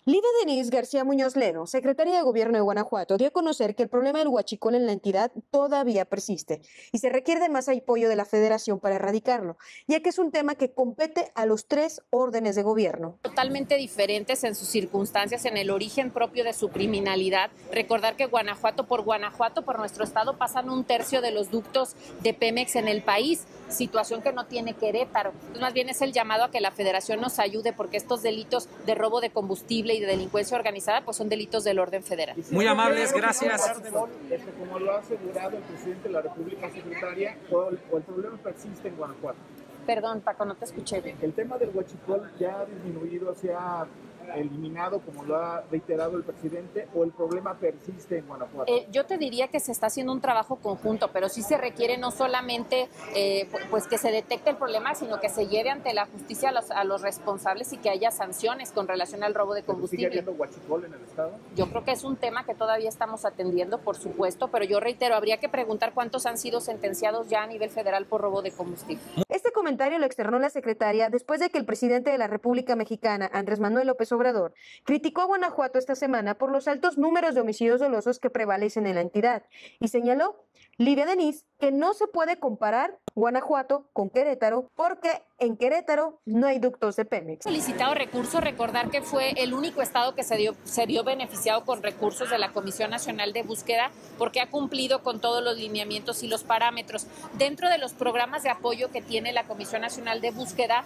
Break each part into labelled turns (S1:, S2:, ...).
S1: Lidia Denise García Muñoz Leno, secretaria de Gobierno de Guanajuato, dio a conocer que el problema del huachicol en la entidad todavía persiste y se requiere de más apoyo de la Federación para erradicarlo, ya que es un tema que compete a los tres órdenes de gobierno.
S2: Totalmente diferentes en sus circunstancias, en el origen propio de su criminalidad. Recordar que Guanajuato, por nuestro estado, pasan un tercio de los ductos de Pemex en el país, situación que no tiene Querétaro. Entonces, más bien es el llamado a que la Federación nos ayude, porque estos delitos de robo de combustible y de delincuencia organizada pues son delitos del orden federal.
S3: Muy amables, gracias.
S4: Como lo ha asegurado el presidente de la República, secretaria, el problema persiste en Guanajuato.
S2: Perdón, Paco, no te escuché bien.
S4: El tema del huachicol ya ha disminuido, se ha eliminado, como lo ha reiterado el presidente, o el problema persiste en Guanajuato.
S2: Yo te diría que se está haciendo un trabajo conjunto, pero sí se requiere no solamente pues que se detecte el problema, sino que se lleve ante la justicia a los responsables y que haya sanciones con relación al robo de combustible.
S4: ¿Sigue habiendo huachicol en el estado?
S2: Yo creo que es un tema que todavía estamos atendiendo, por supuesto, pero yo reitero, habría que preguntar cuántos han sido sentenciados ya a nivel federal por robo de combustible.
S1: Este comentario lo externó la secretaria después de que el presidente de la República Mexicana, Andrés Manuel López Obrador, criticó a Guanajuato esta semana por los altos números de homicidios dolosos que prevalecen en la entidad y señaló, Lidia Denise, que no se puede comparar Guanajuato con Querétaro porque en Querétaro no hay ductos de Pemex.
S2: Solicitado recursos, recordar que fue el único estado que se dio beneficiado con recursos de la Comisión Nacional de Búsqueda porque ha cumplido con todos los lineamientos y los parámetros. Dentro de los programas de apoyo que tiene la Comisión Nacional de Búsqueda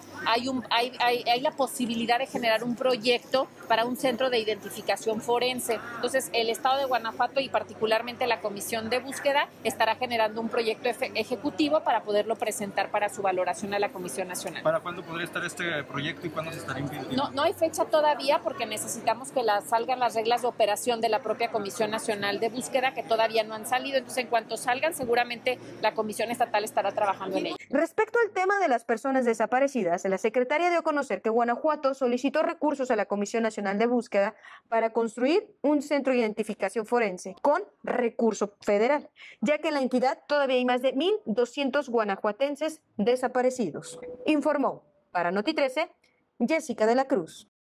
S2: hay la posibilidad de generar un proyecto para un centro de identificación forense. Entonces, el estado de Guanajuato y particularmente la Comisión de Búsqueda estará generando un proyecto ejecutivo para poderlo presentar para su valoración a la Comisión Nacional.
S3: ¿Para cuándo podría estar este proyecto y cuándo se estaría implementando?
S2: No hay fecha todavía porque necesitamos que salgan las reglas de operación de la propia Comisión Nacional de Búsqueda, que todavía no han salido. Entonces, en cuanto salgan, seguramente la Comisión Estatal estará trabajando en ello.
S1: Respecto al tema de las personas desaparecidas, la secretaria dio a conocer que Guanajuato solicitó recursos a la Comisión Nacional de Búsqueda para construir un centro de identificación forense con recurso federal, ya que en la entidad todavía hay más de 1,200 guanajuatenses desaparecidos. Informó para Noti 13 Jessica de la Cruz.